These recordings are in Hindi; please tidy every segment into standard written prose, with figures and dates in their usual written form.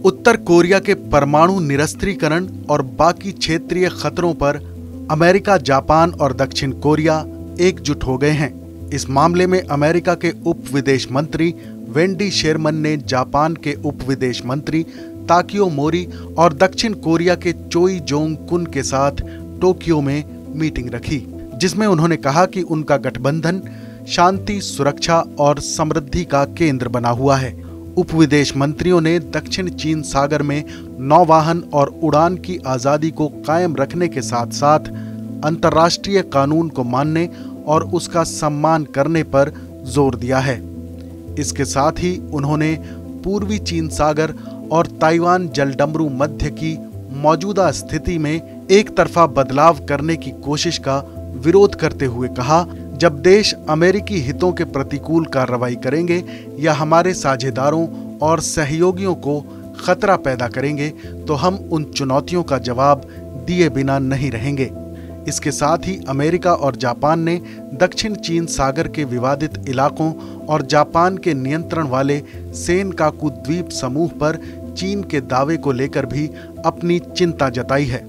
उत्तर कोरिया के परमाणु निरस्त्रीकरण और बाकी क्षेत्रीय खतरों पर अमेरिका, जापान और दक्षिण कोरिया एकजुट हो गए हैं। इस मामले में अमेरिका के उप विदेश मंत्री वेंडी शेरमन ने जापान के उप विदेश मंत्री ताकियो मोरी और दक्षिण कोरिया के चोई जोंग कुन के साथ टोक्यो में मीटिंग रखी, जिसमें उन्होंने कहा कि उनका गठबंधन शांति, सुरक्षा और समृद्धि का केंद्र बना हुआ है। उप विदेश मंत्रियों ने दक्षिण चीन सागर में नौवाहन और उड़ान की आजादी को कायम रखने के साथ साथ अंतर्राष्ट्रीय कानून को मानने और उसका सम्मान करने पर जोर दिया है। इसके साथ ही उन्होंने पूर्वी चीन सागर और ताइवान जलडमरू मध्य की मौजूदा स्थिति में एक तरफा बदलाव करने की कोशिश का विरोध करते हुए कहा, जब देश अमेरिकी हितों के प्रतिकूल कार्रवाई करेंगे या हमारे साझेदारों और सहयोगियों को खतरा पैदा करेंगे तो हम उन चुनौतियों का जवाब दिए बिना नहीं रहेंगे। इसके साथ ही अमेरिका और जापान ने दक्षिण चीन सागर के विवादित इलाकों और जापान के नियंत्रण वाले सेनकाकू द्वीप समूह पर चीन के दावे को लेकर भी अपनी चिंता जताई है।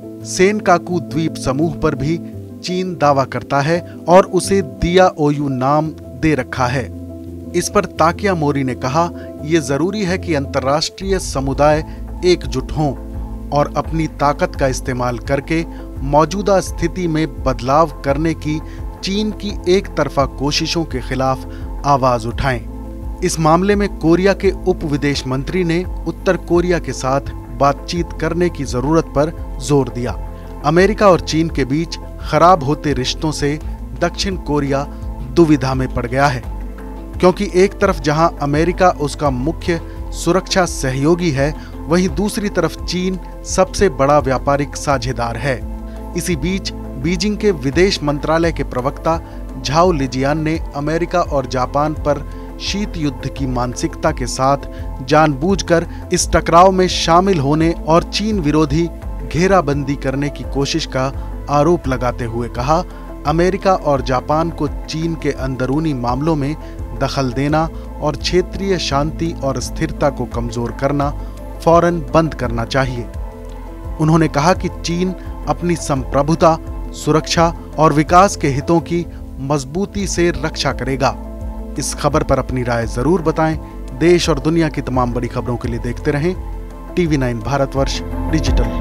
सेनकाकू द्वीप समूह पर भी चीन दावा करता है और उसे दियाओयू नाम दे रखा है। इस पर ताकिया मोरी ने कहा, यह जरूरी है कि अंतर्राष्ट्रीय समुदाय एकजुट हों और अपनी ताकत का इस्तेमाल करके मौजूदा स्थिति में बदलाव करने की चीन की एक तरफा कोशिशों के खिलाफ आवाज उठाएं। इस मामले में कोरिया के उप विदेश मंत्री ने उत्तर कोरिया के साथ बातचीत करने की जरूरत पर जोर दिया। अमेरिका और चीन के बीच खराब होते रिश्तों से दक्षिण कोरिया दुविधा में पड़ गया है, क्योंकि एक तरफ जहां अमेरिका उसका मुख्य सुरक्षा सहयोगी है, वहीं दूसरी तरफ चीन सबसे बड़ा व्यापारिक साझेदार है। इसी बीच बीजिंग के विदेश मंत्रालय के प्रवक्ता झाओ लिजियान ने अमेरिका और जापान पर शीत युद्ध की मानसिकता के साथ जानबूझकर इस टकराव में शामिल होने और चीन विरोधी घेराबंदी करने की कोशिश का आरोप लगाते हुए कहा, अमेरिका और जापान को चीन के अंदरूनी मामलों में दखल देना और क्षेत्रीय शांति और स्थिरता को कमजोर करना फौरन बंद करना चाहिए। उन्होंने कहा कि चीन अपनी संप्रभुता, सुरक्षा और विकास के हितों की मजबूती से रक्षा करेगा। इस खबर पर अपनी राय जरूर बताएं। देश और दुनिया की तमाम बड़ी खबरों के लिए देखते रहें TV9 भारतवर्ष डिजिटल।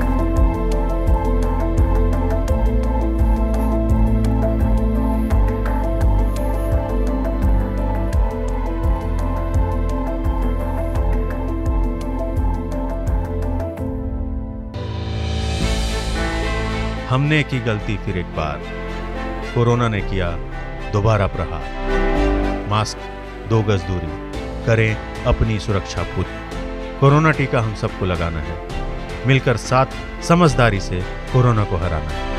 हमने की गलती फिर एक बार, कोरोना ने किया दोबारा प्रहार। मास्क, 2 गज दूरी, करें अपनी सुरक्षा पूरी। कोरोना टीका हम सबको लगाना है, मिलकर साथ समझदारी से कोरोना को हराना है।